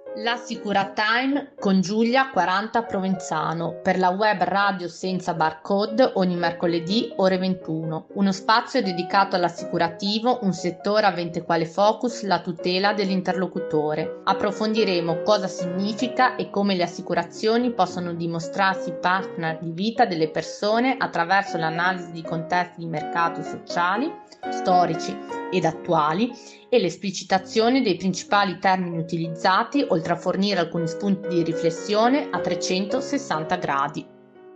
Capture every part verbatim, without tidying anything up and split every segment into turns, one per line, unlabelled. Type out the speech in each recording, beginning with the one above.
La Sicura Time con Giulia quaranta Provenzano per la web radio senza barcode ogni mercoledì ore ventuno. Uno spazio dedicato all'assicurativo, un settore avente quale focus la tutela dell'interlocutore. Approfondiremo cosa significa e come le assicurazioni possono dimostrarsi partner di vita delle persone attraverso l'analisi di contesti di mercato sociali, storici ed attuali e l'esplicitazione dei principali termini utilizzati, oltre a fornire alcuni spunti di riflessione a trecentosessanta gradi.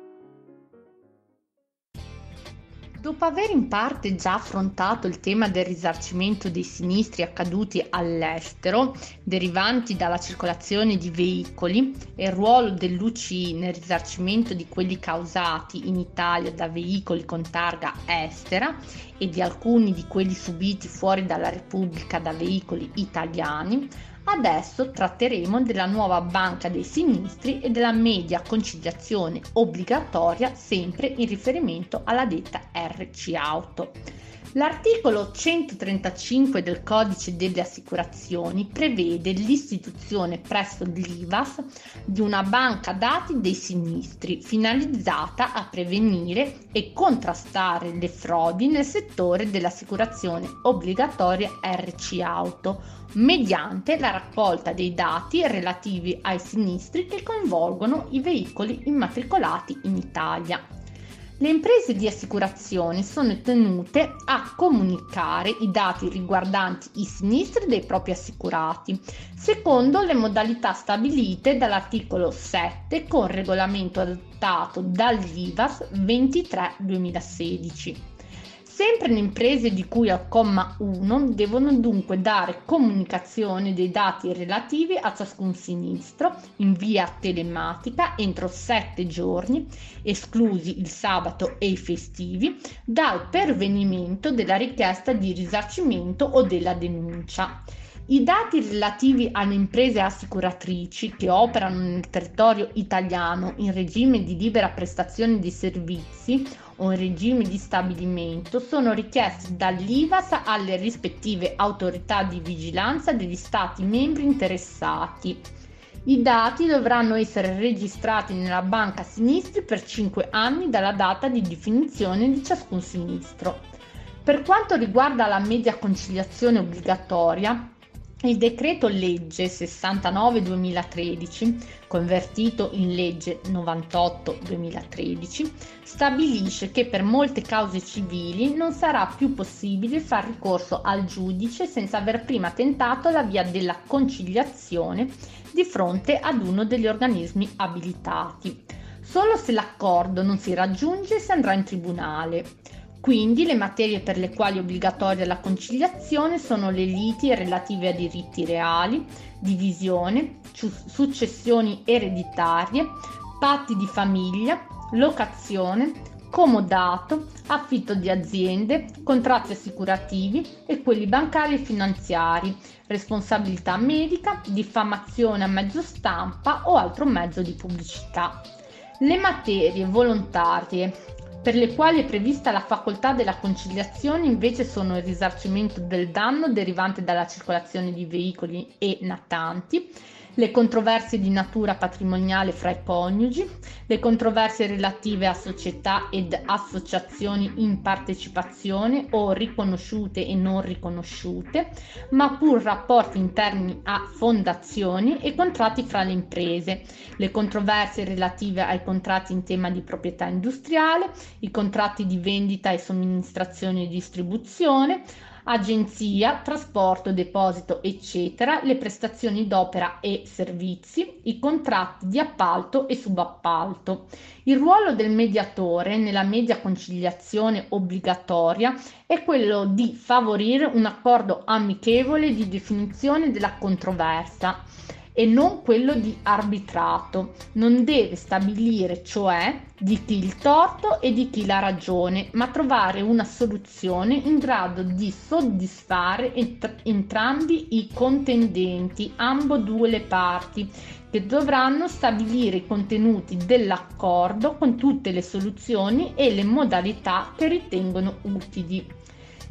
Dopo aver in parte già affrontato il tema del risarcimento dei sinistri accaduti all'estero, derivanti dalla circolazione di veicoli, e il ruolo dell'U C I nel risarcimento di quelli causati in Italia da veicoli con targa estera e di alcuni di quelli subiti fuori dalla Repubblica da veicoli italiani, adesso tratteremo della nuova banca dei sinistri e della media conciliazione obbligatoria, sempre in riferimento alla detta R C Auto. L'articolo centotrentacinque del Codice delle Assicurazioni prevede l'istituzione presso l'I V A S di una banca dati dei sinistri finalizzata a prevenire e contrastare le frodi nel settore dell'assicurazione obbligatoria R C Auto, mediante la raccolta dei dati relativi ai sinistri che coinvolgono i veicoli immatricolati in Italia. Le imprese di assicurazione sono tenute a comunicare i dati riguardanti i sinistri dei propri assicurati, secondo le modalità stabilite dall'articolo sette con regolamento adottato dall'I V A S ventitré duemilasedici. Sempre le imprese di cui al comma uno devono dunque dare comunicazione dei dati relativi a ciascun sinistro in via telematica entro sette giorni, esclusi il sabato e i festivi, dal pervenimento della richiesta di risarcimento o della denuncia. I dati relativi alle imprese assicuratrici che operano nel territorio italiano in regime di libera prestazione di servizi o in regime di stabilimento sono richiesti dall'I V A S alle rispettive autorità di vigilanza degli Stati membri interessati. I dati dovranno essere registrati nella banca sinistri per cinque anni dalla data di definizione di ciascun sinistro. Per quanto riguarda la media conciliazione obbligatoria, il decreto legge sessantanove duemilatredici, convertito in legge novantotto duemilatredici, stabilisce che per molte cause civili non sarà più possibile far ricorso al giudice senza aver prima tentato la via della conciliazione di fronte ad uno degli organismi abilitati. Solo se l'accordo non si raggiunge si andrà in tribunale. Quindi le materie per le quali è obbligatoria la conciliazione sono le liti relative a diritti reali, divisione, successioni ereditarie, patti di famiglia, locazione, comodato, affitto di aziende, contratti assicurativi e quelli bancari e finanziari, responsabilità medica, diffamazione a mezzo stampa o altro mezzo di pubblicità. Le materie volontarie per le quali è prevista la facoltà della conciliazione invece sono il risarcimento del danno derivante dalla circolazione di veicoli e natanti, le controversie di natura patrimoniale fra i coniugi, le controversie relative a società ed associazioni in partecipazione o riconosciute e non riconosciute, ma pur rapporti interni a fondazioni e contratti fra le imprese, le controversie relative ai contratti in tema di proprietà industriale, i contratti di vendita e somministrazione e distribuzione, agenzia, trasporto, deposito, eccetera, le prestazioni d'opera e servizi, i contratti di appalto e subappalto. Il ruolo del mediatore nella media conciliazione obbligatoria è quello di favorire un accordo amichevole di definizione della controversia e non quello di arbitrato. Non deve stabilire, cioè, di chi il torto e di chi la ragione, ma trovare una soluzione in grado di soddisfare ent- entrambi i contendenti, ambedue le parti, che dovranno stabilire i contenuti dell'accordo con tutte le soluzioni e le modalità che ritengono utili.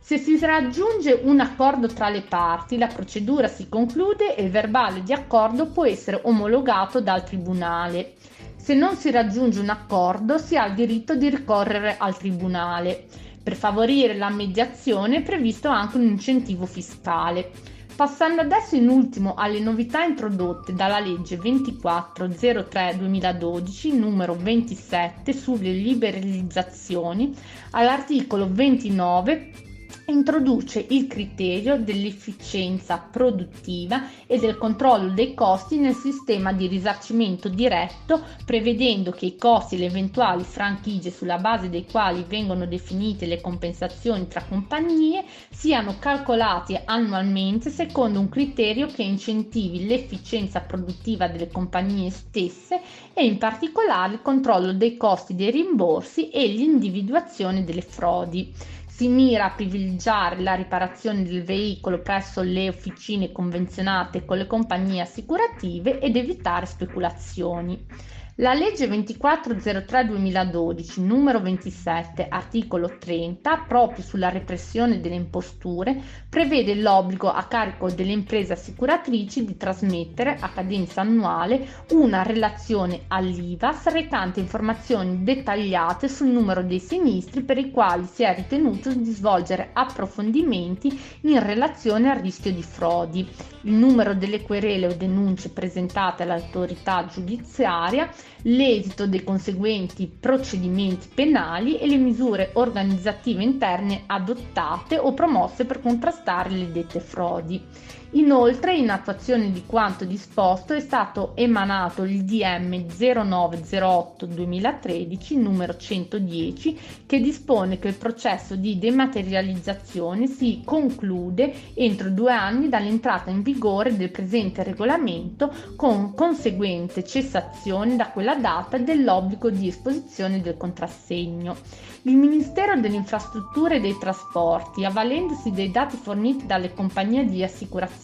Se si raggiunge un accordo tra le parti, la procedura si conclude e il verbale di accordo può essere omologato dal tribunale. Se non si raggiunge un accordo, si ha il diritto di ricorrere al tribunale. Per favorire la mediazione è previsto anche un incentivo fiscale. Passando adesso in ultimo alle novità introdotte dalla legge ventiquattro zero tre duemiladodici numero ventisette sulle liberalizzazioni, all'articolo ventinove introduce il criterio dell'efficienza produttiva e del controllo dei costi nel sistema di risarcimento diretto, prevedendo che i costi e le eventuali franchigie sulla base dei quali vengono definite le compensazioni tra compagnie siano calcolati annualmente secondo un criterio che incentivi l'efficienza produttiva delle compagnie stesse e in particolare il controllo dei costi dei rimborsi e l'individuazione delle frodi. Si mira a privilegiare la riparazione del veicolo presso le officine convenzionate con le compagnie assicurative ed evitare speculazioni. La legge ventiquattro zero tre duemiladodici numero ventisette articolo trenta, proprio sulla repressione delle imposture, prevede l'obbligo a carico delle imprese assicuratrici di trasmettere a cadenza annuale una relazione all'I V A S recante informazioni dettagliate sul numero dei sinistri per i quali si è ritenuto di svolgere approfondimenti in relazione al rischio di frodi, il numero delle querele o denunce presentate all'autorità giudiziaria, l'esito dei conseguenti procedimenti penali e le misure organizzative interne adottate o promosse per contrastare le dette frodi. Inoltre, in attuazione di quanto disposto, è stato emanato il D M zero nove zero otto duemilatredici numero centodieci che dispone che il processo di dematerializzazione si conclude entro due anni dall'entrata in vigore del presente regolamento, con conseguente cessazione da quella data dell'obbligo di esposizione del contrassegno. Il Ministero delle Infrastrutture e dei Trasporti, avvalendosi dei dati forniti dalle compagnie di assicurazione,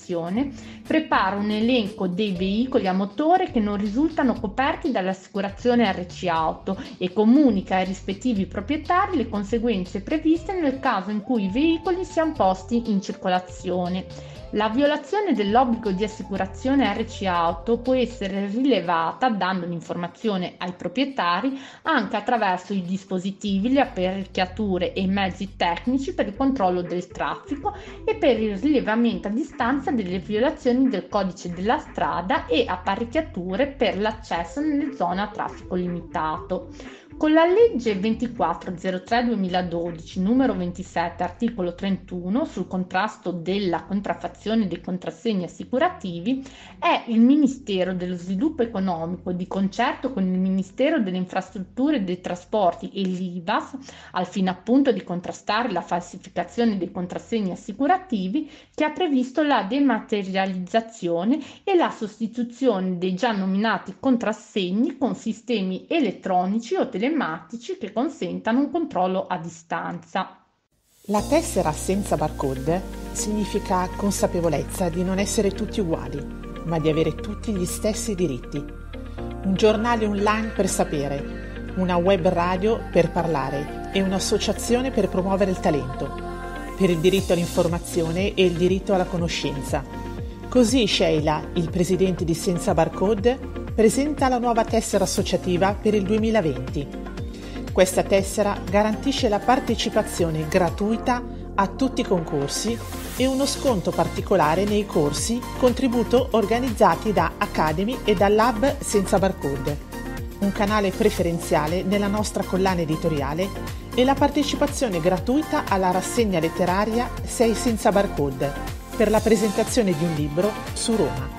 prepara un elenco dei veicoli a motore che non risultano coperti dall'assicurazione R C Auto e comunica ai rispettivi proprietari le conseguenze previste nel caso in cui i veicoli siano posti in circolazione. La violazione dell'obbligo di assicurazione R C Auto può essere rilevata dando l'informazione ai proprietari anche attraverso i dispositivi, le apparecchiature e i mezzi tecnici per il controllo del traffico e per il rilevamento a distanza delle violazioni del codice della strada e apparecchiature per l'accesso nelle zone a traffico limitato. Con la legge ventiquattro zero tre duemiladodici numero ventisette articolo trentuno sul contrasto della contraffazione dei contrassegni assicurativi, è il Ministero dello Sviluppo Economico, di concerto con il Ministero delle Infrastrutture e dei Trasporti e l'I V A S, al fine appunto di contrastare la falsificazione dei contrassegni assicurativi, che ha previsto la dematerializzazione e la sostituzione dei già nominati contrassegni con sistemi elettronici o telematici che consentano un controllo a distanza.
La tessera senza barcode significa consapevolezza di non essere tutti uguali, ma di avere tutti gli stessi diritti. Un giornale online per sapere, una web radio per parlare e un'associazione per promuovere il talento, per il diritto all'informazione e il diritto alla conoscenza. Così Sheila, il presidente di Senza Barcode, presenta la nuova tessera associativa per il duemilaventi. Questa tessera garantisce la partecipazione gratuita a tutti i concorsi e uno sconto particolare nei corsi contributo organizzati da Academy e dall'Hub Senza Barcode, un canale preferenziale nella nostra collana editoriale e la partecipazione gratuita alla rassegna letteraria Sei Senza Barcode per la presentazione di un libro su Roma.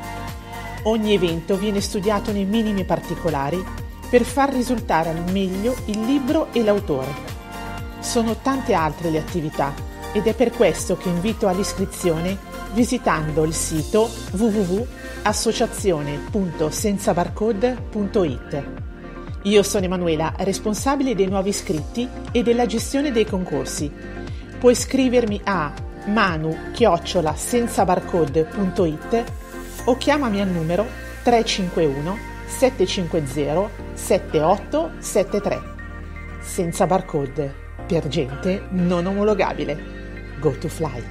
Ogni evento viene studiato nei minimi particolari per far risultare al meglio il libro e l'autore. Sono tante altre le attività ed è per questo che invito all'iscrizione visitando il sito w w w punto associazione punto senza barcode punto i t. Io sono Emanuela, responsabile dei nuovi iscritti e della gestione dei concorsi. Puoi scrivermi a manu chiocciola senza barcode punto i t o chiamami al numero tre cinque uno sette cinque zero sette otto sette tre. Senza barcode, per gente non omologabile. Go to Fly.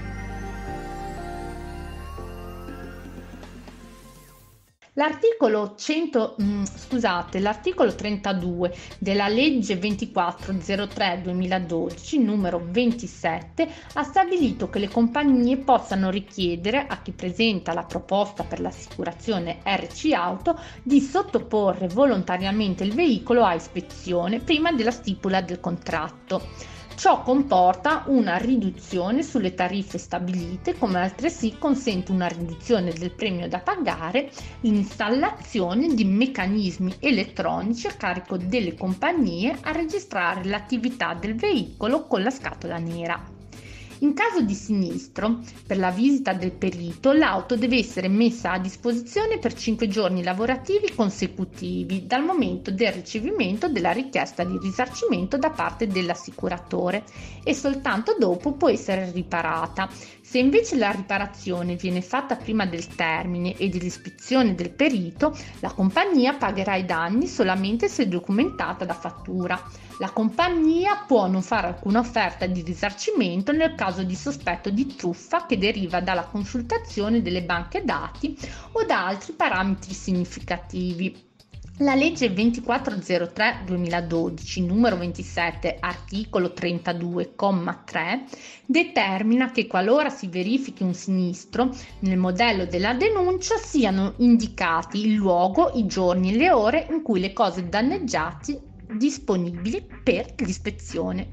L'articolo cento, mh, scusate, l'articolo trentadue della legge ventiquattro zero tre duemiladodici numero ventisette ha stabilito che le compagnie possano richiedere a chi presenta la proposta per l'assicurazione R C Auto di sottoporre volontariamente il veicolo a ispezione prima della stipula del contratto. Ciò comporta una riduzione sulle tariffe stabilite, come altresì consente una riduzione del premio da pagare, l'installazione di meccanismi elettronici a carico delle compagnie a registrare l'attività del veicolo con la scatola nera. In caso di sinistro, per la visita del perito, l'auto deve essere messa a disposizione per cinque giorni lavorativi consecutivi dal momento del ricevimento della richiesta di risarcimento da parte dell'assicuratore e soltanto dopo può essere riparata. Se invece la riparazione viene fatta prima del termine e dell'ispezione del perito, la compagnia pagherà i danni solamente se documentata da fattura. La compagnia può non fare alcuna offerta di risarcimento nel caso di sospetto di truffa che deriva dalla consultazione delle banche dati o da altri parametri significativi. La legge ventiquattro zero tre duemiladodici numero ventisette articolo trentadue comma tre determina che qualora si verifichi un sinistro nel modello della denuncia siano indicati il luogo, i giorni e le ore in cui le cose danneggiate disponibili per l'ispezione.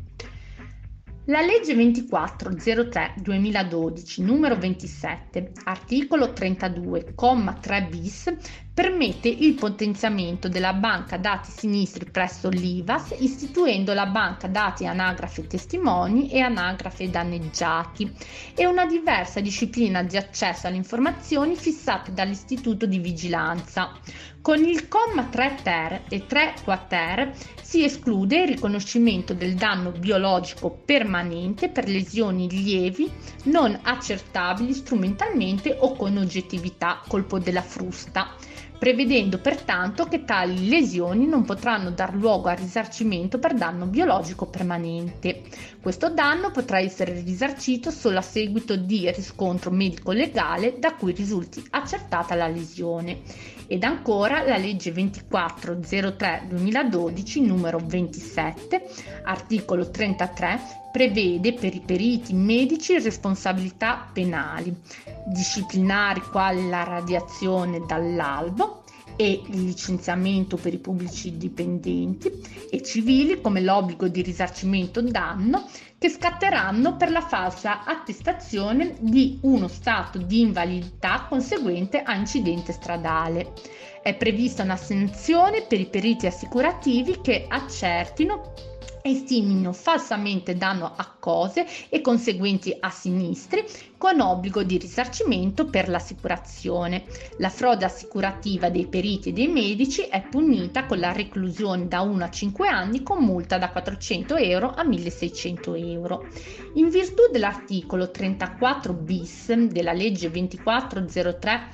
La legge ventiquattro zero tre duemiladodici numero ventisette articolo trentadue comma tre bis permette il potenziamento della banca dati sinistri presso l'I V A S istituendo la banca dati anagrafe testimoni e anagrafe danneggiati e una diversa disciplina di accesso alle informazioni fissate dall'Istituto di Vigilanza. Con il comma tre ter e tre quater si esclude il riconoscimento del danno biologico permanente per lesioni lievi non accertabili strumentalmente o con oggettività, colpo della frusta, prevedendo pertanto che tali lesioni non potranno dar luogo a risarcimento per danno biologico permanente. Questo danno potrà essere risarcito solo a seguito di riscontro medico-legale da cui risulti accertata la lesione. Ed ancora la legge ventiquattro zero tre duemiladodici numero ventisette articolo trentatré prevede per i periti medici responsabilità penali, disciplinari quali la radiazione dall'albo e il licenziamento per i pubblici dipendenti e civili come l'obbligo di risarcimento danno che scatteranno per la falsa attestazione di uno stato di invalidità conseguente a incidente stradale. È prevista una sanzione per i periti assicurativi che accertino e stimino falsamente danno a cose e conseguenti a sinistri con obbligo di risarcimento per l'assicurazione. La frode assicurativa dei periti e dei medici è punita con la reclusione da uno a cinque anni con multa da quattrocento euro a milleseicento euro. In virtù dell'articolo trentaquattro bis della legge ventiquattro zero tre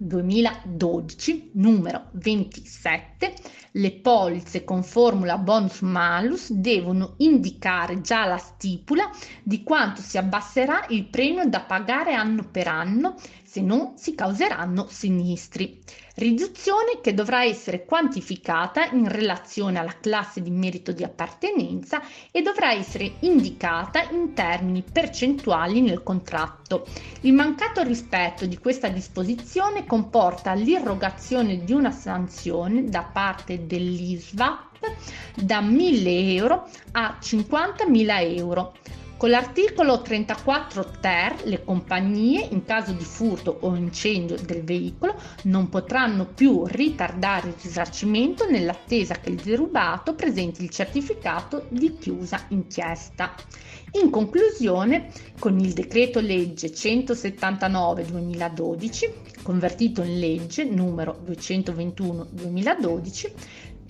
duemiladodici numero ventisette, le polizze con formula bonus malus devono indicare già la stipula di quanto si abbasserà il premio da pagare anno per anno, se non si causeranno sinistri. Riduzione che dovrà essere quantificata in relazione alla classe di merito di appartenenza e dovrà essere indicata in termini percentuali nel contratto. Il mancato rispetto di questa disposizione comporta l'irrogazione di una sanzione da parte dell'I S V A P da mille euro a cinquantamila euro. Con l'articolo trentaquattro ter le compagnie in caso di furto o incendio del veicolo non potranno più ritardare il risarcimento nell'attesa che il derubato presenti il certificato di chiusa inchiesta. In conclusione, con il decreto legge centosettantanove duemiladodici, convertito in legge numero duecentoventuno duemiladodici,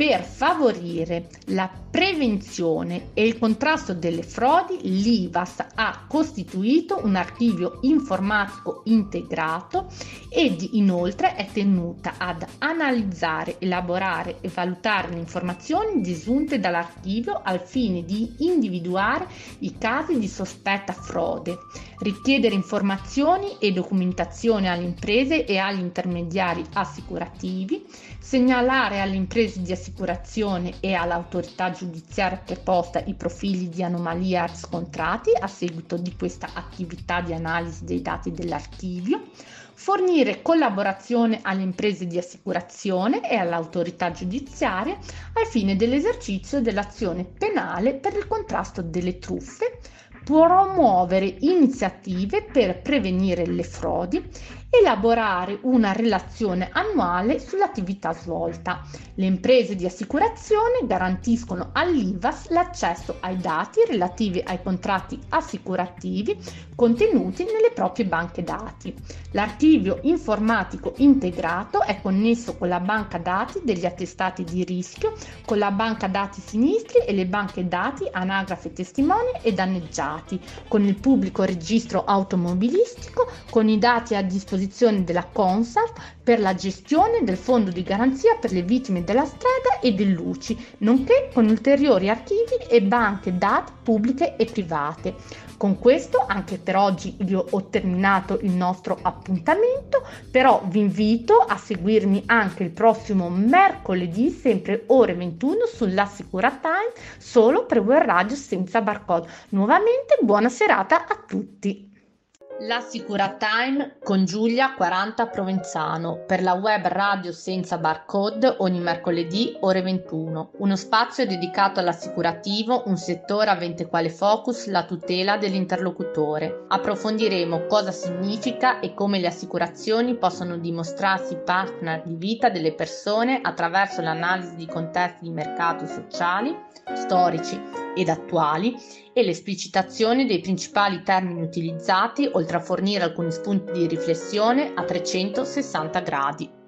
Per favorire la prevenzione e il contrasto delle frodi, l'I V A S ha costituito un archivio informatico integrato ed inoltre è tenuta ad analizzare, elaborare e valutare le informazioni desunte dall'archivio al fine di individuare i casi di sospetta frode, richiedere informazioni e documentazione alle imprese e agli intermediari assicurativi, segnalare alle imprese di assicurazione e all'autorità giudiziaria preposta i profili di anomalia riscontrati a seguito di questa attività di analisi dei dati dell'archivio, fornire collaborazione alle imprese di assicurazione e all'autorità giudiziaria al fine dell'esercizio dell'azione penale per il contrasto delle truffe, promuovere iniziative per prevenire le frodi, elaborare una relazione annuale sull'attività svolta. Le imprese di assicurazione garantiscono all'I V A S l'accesso ai dati relativi ai contratti assicurativi contenuti nelle proprie banche dati. L'archivio informatico integrato è connesso con la banca dati degli attestati di rischio, con la banca dati sinistri e le banche dati anagrafe testimoni e danneggiati, con il pubblico registro automobilistico, con i dati a disposizione della Consap per la gestione del fondo di garanzia per le vittime della strada e dell'U C I, nonché con ulteriori archivi e banche dati pubbliche e private. Con questo anche per oggi io ho terminato il nostro appuntamento, però vi invito a seguirmi anche il prossimo mercoledì, sempre ore ventuno, sulla Sicura-Time, solo per Web Radio senza barcode. Nuovamente buona serata a tutti. La Sicura-Time con Giulia quaranta Provenzano per la web radio senza barcode ogni mercoledì ore ventuno. Uno spazio dedicato all'assicurativo, un settore avente quale focus la tutela dell'interlocutore. Approfondiremo cosa significa e come le assicurazioni possono dimostrarsi partner di vita delle persone attraverso l'analisi di contesti di mercato sociali, storici ed attuali e l'esplicitazione dei principali termini utilizzati, oltre a fornire alcuni spunti di riflessione a trecentosessanta gradi.